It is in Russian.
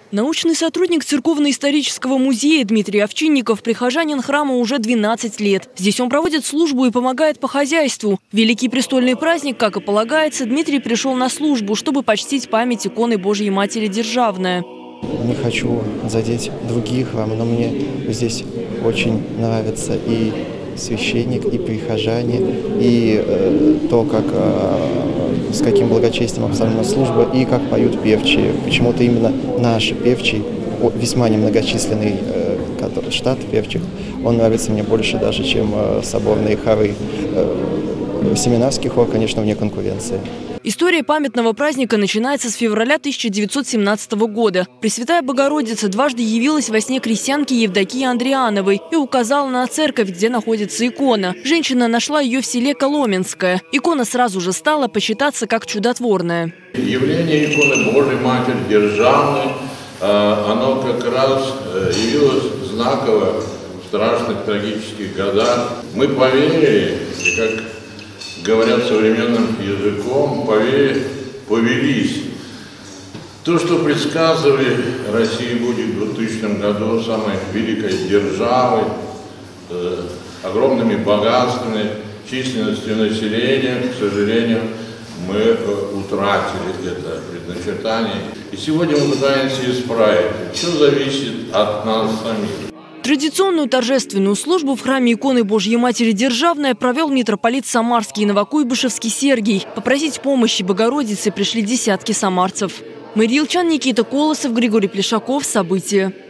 Научный сотрудник Церковно-исторического музея Дмитрий Овчинников – прихожанин храма уже 12 лет. Здесь он проводит службу и помогает по хозяйству. В Великий престольный праздник, как и полагается, Дмитрий пришел на службу, чтобы почтить память иконы Божьей Матери Державная. Не хочу задеть другие храмы, но мне здесь очень нравится и священник, и прихожане, и то, как, с каким благочестием обставлена служба, и как поют певчие. Почему-то именно наши певчие, весьма немногочисленный штат певчих, он нравится мне больше даже, чем соборные хоры. Семинарский хор, конечно, вне конкуренции. История памятного праздника начинается с февраля 1917 года. Пресвятая Богородица дважды явилась во сне крестьянке Евдокии Андриановой и указала на церковь, где находится икона. Женщина нашла ее в селе Коломенское. Икона сразу же стала почитаться как чудотворная. Явление иконы Божьей Матери Державной, оно как раз явилось знаково в страшных трагических годах. Мы поверили, как говорят современным языком, повелись. То, что предсказывали, Россия будет в 2000 году самой великой державой, огромными богатствами, численностью населения, к сожалению, мы утратили это предначертание. И сегодня мы пытаемся исправить. Все зависит от нас самих. Традиционную торжественную службу в храме иконы Божьей Матери Державная провел митрополит Самарский и Новокуйбышевский Сергий. Попросить помощи Богородицы пришли десятки самарцев. Мария Ильчан, Никита Колосов, Григорий Плешаков. События.